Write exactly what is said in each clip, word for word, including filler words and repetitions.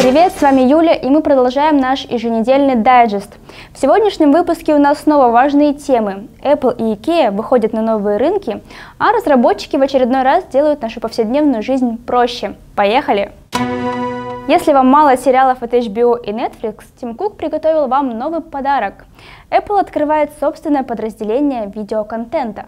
Привет, с вами Юля, и мы продолжаем наш еженедельный дайджест. В сегодняшнем выпуске у нас снова важные темы. Apple и IKEA выходят на новые рынки, а разработчики в очередной раз делают нашу повседневную жизнь проще. Поехали! Если вам мало сериалов от эйч би о и Netflix, Тим Кук приготовил вам новый подарок. Apple открывает собственное подразделение видеоконтента.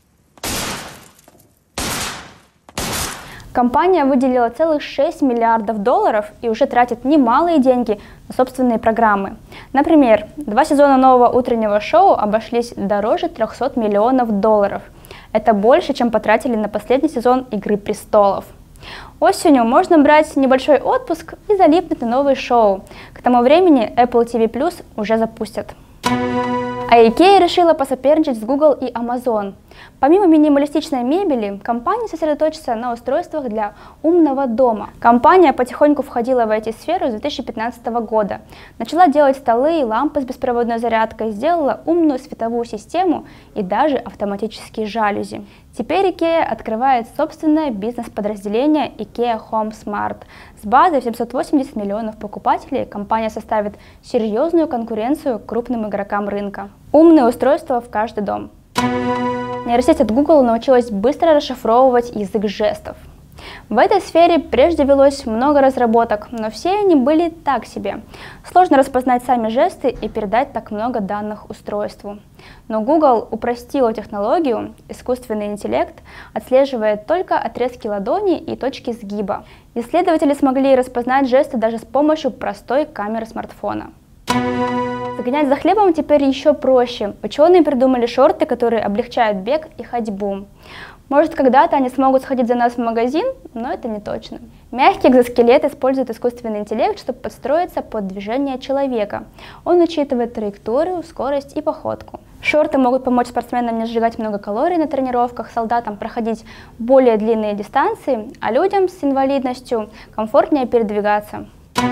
Компания выделила целых шесть миллиардов долларов и уже тратит немалые деньги на собственные программы. Например, два сезона нового утреннего шоу обошлись дороже трёхсот миллионов долларов. Это больше, чем потратили на последний сезон «Игры престолов». Осенью можно брать небольшой отпуск и залипнуть на новые шоу. К тому времени Apple ти ви плюс уже запустят. А IKEA решила посоперничать с Google и Amazon. Помимо минималистичной мебели, компания сосредоточится на устройствах для умного дома. Компания потихоньку входила в ай ти-сферу с две тысячи пятнадцатого года. Начала делать столы и лампы с беспроводной зарядкой, сделала умную световую систему и даже автоматические жалюзи. Теперь IKEA открывает собственное бизнес-подразделение IKEA Home Smart. С базой в семьсот восемьдесят миллионов покупателей компания составит серьезную конкуренцию крупным игрокам рынка. Умные устройства в каждый дом. Нейросеть от Google научилась быстро расшифровывать язык жестов. В этой сфере прежде велось много разработок, но все они были так себе. Сложно распознать сами жесты и передать так много данных устройству. Но Google упростила технологию, искусственный интеллект отслеживает только отрезки ладони и точки сгиба. Исследователи смогли распознать жесты даже с помощью простой камеры смартфона. Загонять за хлебом теперь еще проще. Ученые придумали шорты, которые облегчают бег и ходьбу. Может, когда-то они смогут сходить за нас в магазин, но это не точно. Мягкий экзоскелет использует искусственный интеллект, чтобы подстроиться под движение человека. Он учитывает траекторию, скорость и походку. Шорты могут помочь спортсменам не сжигать много калорий на тренировках, солдатам проходить более длинные дистанции, а людям с инвалидностью комфортнее передвигаться.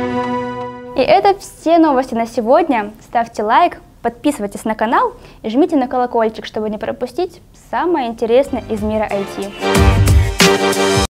И это все новости на сегодня. Ставьте лайк, подписывайтесь на канал и жмите на колокольчик, чтобы не пропустить самое интересное из мира ай ти.